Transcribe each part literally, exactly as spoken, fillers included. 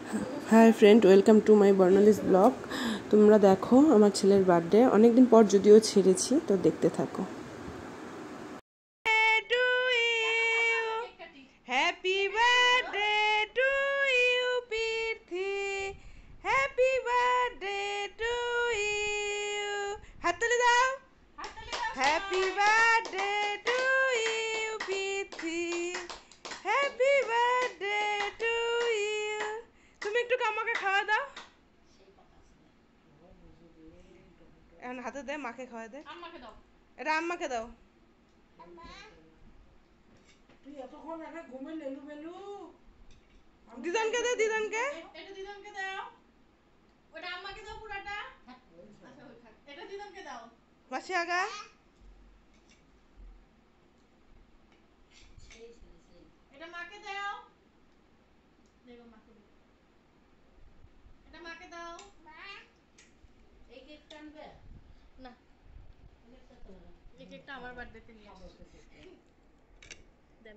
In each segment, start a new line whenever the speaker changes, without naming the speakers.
Hi friend, welcome to my बर्नालिस blog. तुम्हारा देखो आमार छेलेर बार्थडे अनेक दिन पर जदिओ छेड़ेछि, तो देखते थाको। Happy birthday to you Prithi, happy birthday to you. हाथ तुले दाओ। Happy birthday to you Prithi, happy birthday to you. तुम একটু আমাকে খাওয়া দাও। এখন হাতে দে, মাকে খাওয়া দে। আম্মাকে দাও, এটা আম্মাকে দাও। আম্মা তুই এতক্ষণ আগে ঘুমে লেলু বেলু। দিদানকে দে, দিদানকে। এটা দিদানকে দাও, ওটা আম্মাকে দাও পুরাটা। আচ্ছা ওই থাক, এটা দিদানকে দাও। মাসি আগা এটা মাকে দাও। দেখো মাকে দাও, এটা মাকে দাও। মা এই কেক টানবে না, এই কেকটা আমার বার্থডেতে নিয়ে আসো। দেন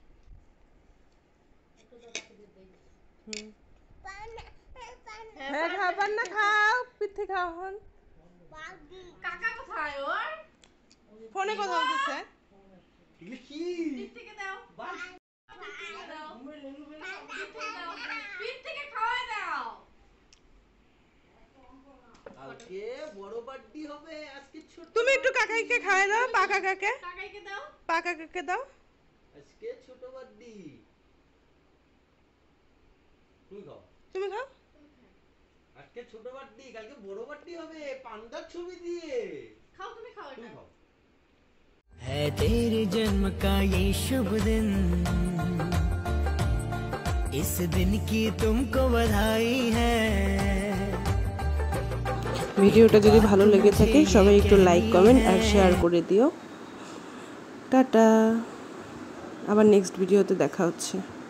একটু দাও, বাকি দিয়ে দেই। হুম পানা পানা হ্যাঁ খাবার না খাও, পিঠে খাও। হন কাকা কোথায়? ওর ফোনে কথা বলতেছে। এগুলো কি? পিঠ থেকে দাও, বাস থেকে দাও, পিঠ থেকে খাওয়া দাও। আজকে বড় বার্থডে হবে, আজকে ছোট। তুমি একটু কাকাইকে খাওয়াই দাও, পা কাকাকে। কাকাইকে দাও, পা কাকাকে দাও। আজকে ছোট বার্থডে, তুমি খাও। তুমি খাও। আজকে ছোট বার্থডে, কালকে বড় বার্থডে হবে পান্ডার ছবি দিয়ে। খাও, তুমি খাও। এটা খাও। है तेरे जन्म का ये शुभ दिन, इस दिन की तुमको बधाई है। ভিডিওটা যদি ভালো লেগে থাকে সবাই একটু লাইক কমেন্ট আর শেয়ার করে দিও। টাটা, আবার নেক্সট ভিডিওতে দেখা হচ্ছে।